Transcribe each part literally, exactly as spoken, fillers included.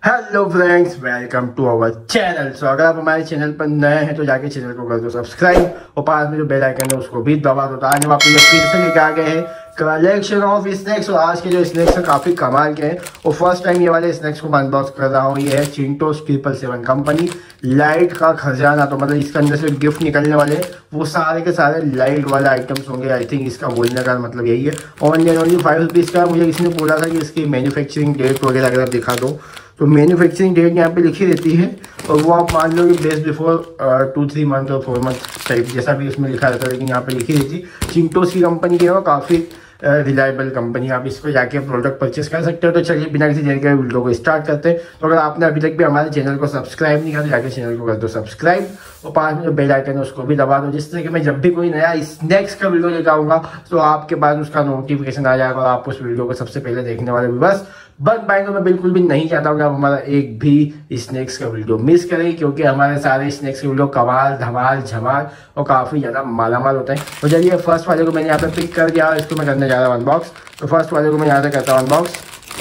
Hello friends, welcome to our channel. So अगर आप हमारे चैनल पर नए हैं तो जाके चैनल को कर दो सब्सक्राइब और पास में जो बेल आइकन है उसको भी दबा दो। तो आज हम आपके लिए फिर से लेके आ गए हैं कलेक्शन ऑफ स्नैक्स। और आज के जो स्नैक्स है काफी कमाल के हैं और फर्स्ट टाइम ये वाले स्नैक्स को अनबॉक्स कर रहा हूँ। ये है Chintos triple seven company light का खजाना। तो मतलब इसके अंदर से गिफ्ट निकलने वाले वो सारे के सारे लाइट वाले आइटम्स होंगे। आई थिंक इसका बोलने का मतलब यही है। Only and only five rupees का। मुझे किसी ने बोला था कि इसकी मैन्युफैक्चरिंग डेट वगैरह अगर आप दिखा दो तो मैन्युफैक्चरिंग डेट यहाँ पे लिखी रहती है और वो आप मान लो कि best before two three month और फोर मंथ टाइप जैसा भी उसमें लिखा रहता है, लेकिन यहाँ पे लिखी रहती है। चिंटोस की कंपनी की है, काफ़ी रिलायबल कंपनी। आप इस पर जाके प्रोडक्ट परचेस कर सकते हो। तो चलिए बिना किसी देर के वीडियो को स्टार्ट करते हैं। तो अगर आपने अभी तक भी हमारे चैनल को सब्सक्राइब नहीं किया तो जाके चैनल को कर दो सब्सक्राइब और पास में जो बेल आइकन है उसको भी दबा दो, जिससे कि मैं जब भी कोई नया स्नैक्स का वीडियो लेकर आऊंगा तो आपके पास उसका नोटिफिकेशन आ जाएगा और आप उस वीडियो को सबसे पहले देखने वाले भी बस बन पाएंगे। मैं बिल्कुल भी नहीं चाहता हूँ कि आप हमारा एक भी स्नैक्स का वीडियो मिस करें, क्योंकि हमारे सारे स्नैक्स के वीडियो कमाल धमाल झमाल और काफ़ी ज़्यादा मालामाल होते हैं। तो चलिए फर्स्ट वाले को मैंने यहाँ पे पिक कर दिया, इसको मैं करने जा रहा हूँ अनबॉक्स। तो फर्स्ट वाले को मैं यहाँ से करता हूँ अनबॉक्स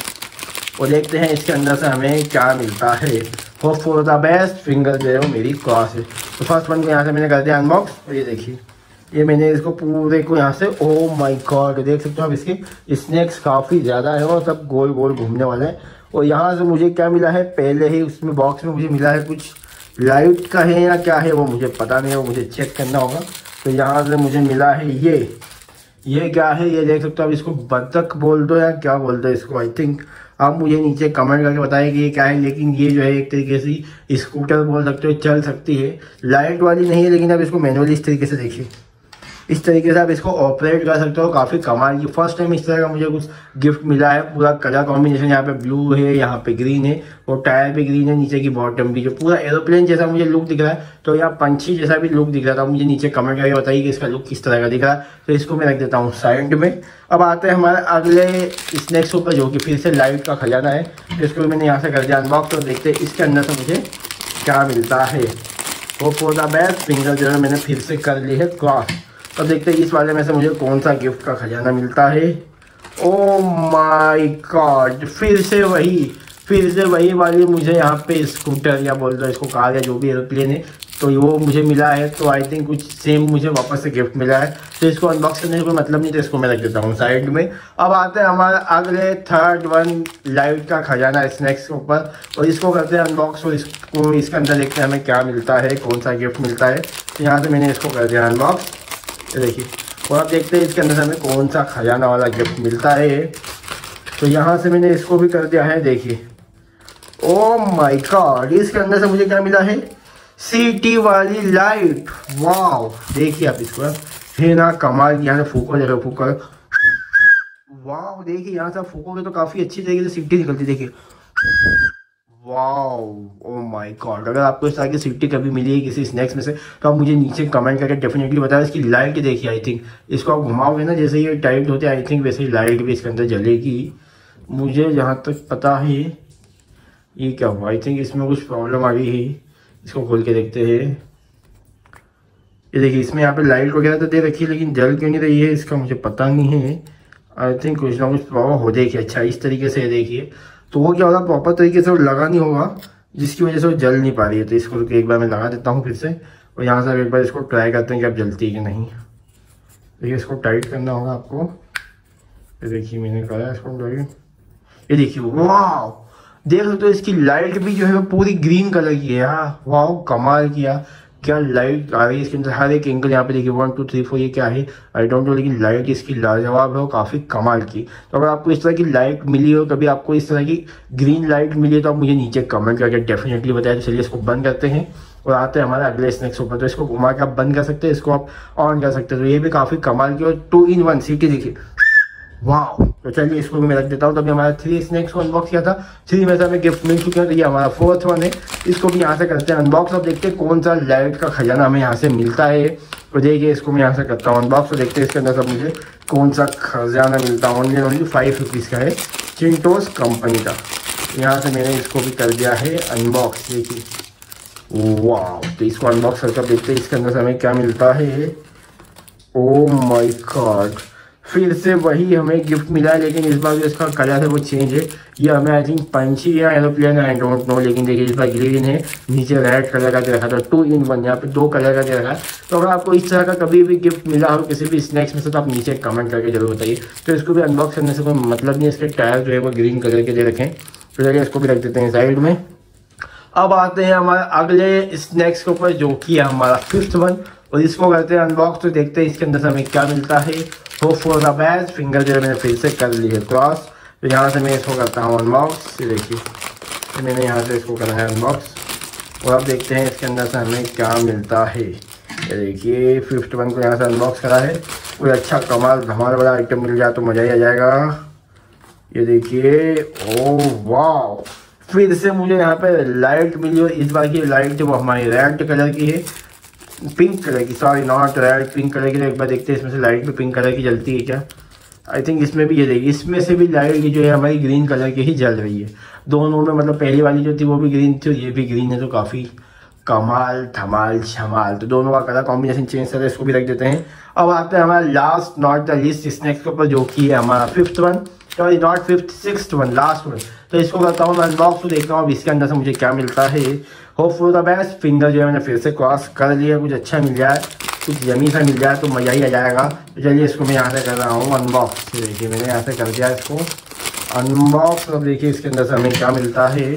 और देखते हैं इसके अंदर से हमें क्या मिलता है। Hope for the best, finger दे रहा हूँ मेरी क्रॉस है। तो फर्स्ट वन को यहाँ से मैंने कर दिया अनबॉक्स और ये देखिए ये मैंने इसको पूरे को यहाँ से, ओह माय गॉड, देख सकते हो आप इसके स्नैक्स काफ़ी ज़्यादा है और सब गोल गोल घूमने वाले हैं। और यहाँ से मुझे क्या मिला है, पहले ही उसमें बॉक्स में मुझे मिला है कुछ लाइट का है या क्या है वो मुझे पता नहीं है, वो मुझे चेक करना होगा। तो यहाँ से मुझे मिला है ये ये क्या है, ये देख सकते हो आप, इसको बतख बोल दो या क्या बोल दो इसको। आई थिंक आप मुझे नीचे कमेंट करके बताइए कि ये क्या है। लेकिन ये जो है एक तरीके से स्कूटर बोल सकते हो, चल सकती है, लाइट वाली नहीं है। लेकिन आप इसको मैनुअली इस तरीके से देखिए, इस तरीके से आप इसको ऑपरेट कर सकते हो। काफ़ी कमाल की फर्स्ट टाइम इस तरह का मुझे कुछ गिफ्ट मिला है। पूरा कलर कॉम्बिनेशन यहाँ पे ब्लू है, यहाँ पे ग्रीन है और टायर पे ग्रीन है, नीचे की बॉटम भी जो पूरा एरोप्लेन जैसा मुझे लुक दिख रहा है। तो यहाँ पंछी जैसा भी लुक दिख रहा था। मुझे नीचे कमेंट करके बताइए कि इसका लुक किस तरह का दिख रहा है। तो इसको मैं रख देता हूँ साइड में। अब आते हैं हमारे अगले स्नैक्स ऊपर, जो कि फिर से लाइट का खजाना है। तो इसको मैंने यहाँ से कर दिया अनबॉक्स और देखते हैं इसके अंदर से मुझे क्या मिलता है। वो फॉर द बेस्ट, फिंगर जो है मैंने फिर से कर ली है क्रॉस। तो देखते हैं इस वाले में से मुझे कौन सा गिफ्ट का खजाना मिलता है। ओह माय गॉड, फिर से वही फिर से वही वाली मुझे यहाँ पे स्कूटर या बोल दो इसको कार या जो भी एरोप्लेन है, तो वो मुझे मिला है। तो आई थिंक कुछ सेम मुझे वापस से गिफ्ट मिला है। तो इसको अनबॉक्स करने का कोई मतलब नहीं, तो इसको मैं रख देता हूँ साइड में। अब आते हैं हमारे अगले थर्ड वन लाइट का खजाना स्नैक्स के ऊपर और इसको करते हैं अनबॉक्स और इसको इसके अंदर देखते हैं हमें क्या मिलता है, कौन सा गिफ्ट मिलता है। तो यहाँ से मैंने इसको कर दिया अनबॉक्स, देखिए, और आप देखते हैं इसके अंदर हमें कौन सा खजाना वाला गिफ्ट मिलता है। तो यहाँ से मैंने इसको भी कर दिया है, देखिए। ओह माय गॉड, इसके अंदर से मुझे क्या मिला है, सिटी वाली लाइट। वाओ, देखिए आप इसको है ना, कमाल। यहाँ से फूको जगह फूको, वाओ देखिए यहाँ से फूकोगे तो काफ़ी अच्छी तरीके से सिटी निकलती, देखिए। वाओ, ओह माय गॉड, अगर आपको इस तरह की सिटी कभी मिली है किसी स्नैक्स में से तो आप मुझे नीचे कमेंट करके डेफिनेटली बताएं। इसकी लाइट देखिए, आई थिंक इसको आप घुमाओगे ना जैसे ये टाइट होते हैं, आई थिंक वैसे ही लाइट भी इसके अंदर जलेगी, मुझे जहाँ तक पता है। ये क्या हुआ, आई थिंक इसमें कुछ प्रॉब्लम आ गई है। इसको खोल के देखते हैं। ये देखिए इसमें यहाँ पे लाइट वगैरह तो दे रखी है लेकिन जल क्यों नहीं रही है इसका मुझे पता नहीं है। आई थिंक कुछ ना कुछ प्रॉब्लम हो, देखिए अच्छा इस तरीके से देखिए। तो वो क्या होगा, प्रॉपर तरीके से वो लगा नहीं होगा जिसकी वजह से वो जल नहीं पा रही है। तो इसको एक बार मैं लगा देता हूँ फिर से और यहाँ से एक बार इसको ट्राई करते हैं कि अब जलती है कि नहीं। देखिए इसको टाइट करना होगा आपको। ये देखिए मैंने कहा इसको टाइट, ये देखिए वाह, देख सकते हो इसकी लाइट भी जो है पूरी ग्रीन कलर की है। हाँ वाह, कमाल किया, क्या लाइट आ रही है इसके अंदर, हर एक एंगल यहाँ पे देखिए वन टू थ्री फोर, ये क्या है आई डोंट नो, लेकिन लाइट इसकी लाजवाब है और काफ़ी कमाल की। तो अगर आपको इस तरह की लाइट मिली हो, कभी आपको इस तरह की ग्रीन लाइट मिली है तो आप मुझे नीचे कमेंट करके डेफिनेटली बताएं। तो चलिए इसको बंद करते हैं और आते हैं हमारे अगले स्नैक्स ऊपर। तो इसको घुमा के आप बंद कर सकते हैं, इसको आप ऑन कर सकते हैं। तो ये भी काफ़ी कमाल की और टू इन वन सिटी देखिए, वाह। तो चलिए इसको भी मैं रख देता हूँ। तभी हमारा थ्री स्नैक्स को अनबॉक्स किया था, थ्री में से हमें गिफ्ट मिल चुके हैं। तो ये हमारा फोर्थ वन है, इसको भी यहाँ से करते हैं अनबॉक्स और देखते हैं कौन सा लाइट का खजाना हमें यहाँ से मिलता है। तो देखिए इसको मैं यहाँ से करता हूँ अनबॉक्स और देखते हैं इसके अंदर सब मुझे कौन सा खजाना मिलता है। ओनली ओनली फाइव रुपीज़ का है, चिंटोस कंपनी का। यहाँ से मैंने इसको भी कर दिया है अनबॉक्स, देखिए वाह। तो इसको अनबॉक्स करके देखते हैं इसके अंदर से हमें क्या मिलता है। ओह माय गॉड, फिर से वही हमें गिफ्ट मिला है, लेकिन इस बार जो इसका कलर है वो चेंज है। ये हमें आई थिंक पंछी या एरोप्लेन आई डोंट नो, लेकिन देखिए इस बार ग्रीन है, नीचे रेड कलर का दे रखा था, टू इन वन, यहाँ पे दो कलर का दे रखा है। तो अगर आपको इस तरह का कभी भी गिफ्ट मिला हो किसी भी स्नैक्स में से तो आप नीचे कमेंट करके जरूर बताइए। तो इसको भी अनबॉक्स करने से कोई मतलब नहीं है, इसके टायर जो है वो ग्रीन कलर के दे रखें। तो चलिए इसको भी रख देते हैं साइड में। अब आते हैं हमारे अगले स्नैक्स के ऊपर, जो कि है हमारा फिफ्थ वन, और इसको करते हैं अनबॉक्स। तो देखते हैं इसके अंदर से हमें क्या मिलता है। Hope for the best. Finger जो है मैंने फिर से कर ली है क्रॉस। तो यहाँ से मैं इसको करता हूँ अनबॉक्स। देखिए तो मैंने यहाँ से इसको करना है अनबॉक्स, और अब देखते हैं इसके अंदर से हमें क्या मिलता है। ये देखिए फिफ्थ वन को यहाँ से अनबॉक्स करा है। कोई अच्छा कमाल धमाल वाला आइटम मिल जाए तो मज़ा ही आ जाएगा। ये देखिए, ओह वाह, फिर से मुझे यहाँ पे लाइट मिली, और इस बार की लाइट वो हमारी रेड कलर की है, पिंक कलर की, sorry not red, pink colour की। तो एक बार देखते हैं इसमें से लाइट भी पिंक कलर की जलती है क्या। आई थिंक इसमें भी ये देखिए, इसमें से भी लाइट जो है हमारी ग्रीन कलर की ही जल रही है दोनों में। मतलब पहली वाली जो थी वो भी ग्रीन थी और ये भी ग्रीन है, तो काफ़ी कमाल धमाल छमाल। तो दोनों का कलर कॉम्बिनेशन चेंज कर इसको भी रख देते हैं। अब आते हैं हमारा last not the least snacks के ऊपर, जो कि है हमारा fifth one, sorry not fifth, sixth one, last one. तो इसको करता हूँ मैं अनबॉक्स, तो देखता हूँ अब इसके अंदर से मुझे क्या मिलता है। Hope for the best. Finger जो है मैंने फिर से क्रॉस कर लिया, कुछ अच्छा मिल जाए, कुछ यमी सा मिल जाए तो मज़ा ही आ जाएगा। तो चलिए इसको मैं यहाँ से कर रहा हूँ अनबॉक्स। देखिए मैंने यहाँ से कर दिया इसको अनबॉक्स। अब देखिए इसके अंदर से हमें क्या मिलता है।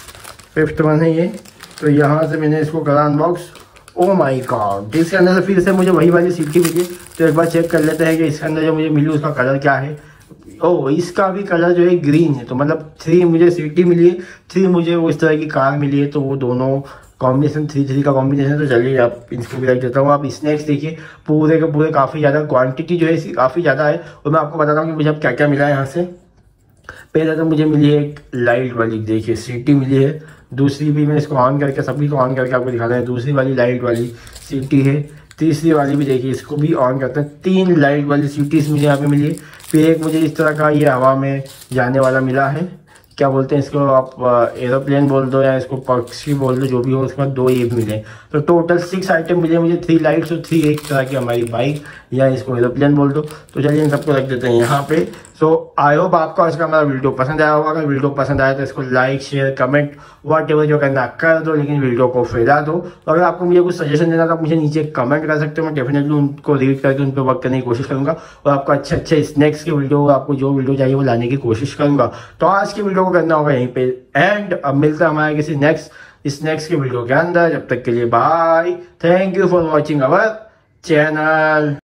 फिफ्थ वन है ये, तो यहाँ से मैंने इसको करा अनबॉक्स। ओ माय गॉड, इसके अंदर से फिर से मुझे वही वाली सीटी मिली। तो एक बार चेक कर लेते हैं कि इसके अंदर जो मुझे मिली उसका कलर क्या है। ओह, इसका भी कलर जो है ग्रीन है। तो मतलब थ्री मुझे सीटी मिली है, थ्री मुझे वो इस तरह की कार मिली है, तो वो दोनों कॉम्बिनेशन थ्री थ्री का कॉम्बिनेशन। तो चलिए आप इसको भी रख देता हूँ। आप स्नैक्स देखिए पूरे के पूरे काफ़ी ज़्यादा क्वांटिटी जो है इसकी काफ़ी ज़्यादा है, और मैं आपको बताता हूँ कि मुझे अब क्या क्या मिला है यहाँ से। पहले तो मुझे मिली है एक लाइट वाली, देखिए सीटी मिली है। दूसरी भी मैं इसको ऑन करके सभी को ऑन करके आपको दिखाता है, दूसरी वाली लाइट वाली सीटी है। तीसरी वाली भी देखिए, इसको भी ऑन करते हैं। तीन लाइट वाली सीटीज मुझे यहाँ पे मिली है। फिर एक मुझे इस तरह का ये हवा में जाने वाला मिला है, क्या बोलते हैं इसको, आप एरोप्लेन बोल दो या इसको पक्षी बोल दो, जो भी हो। उसके बाद दो ये भी मिले, तो टोटल सिक्स आइटम मिले मुझे, थ्री लाइट्स और थ्री एक तरह की हमारी बाइक या इसको एरोप्लेन बोल दो। तो चलिए इन सबको रख देते हैं यहाँ पे। सो आई होप आपको आज का हमारा वीडियो पसंद आया होगा। अगर वीडियो पसंद आया तो इसको like share comment whatever जो करना कर दो, लेकिन वीडियो को फैला दो। तो अगर आपको मुझे कुछ सजेशन देना तो आप मुझे नीचे कमेंट कर सकते हो, मैं डेफिनेटली उनको रीड करके उन पर वर्क करने की कोशिश करूंगा, और आपको अच्छे अच्छे स्नैक्स की वीडियो, आपको जो वीडियो चाहिए वो लाने की कोशिश करूंगा। तो आज की वीडियो को करना होगा यहीं पे एंड। अब मिलता है हमारे किसी नेक्स्ट स्नैक्स की वीडियो के अंदर। जब तक के लिए bye, thank you for watching our channel.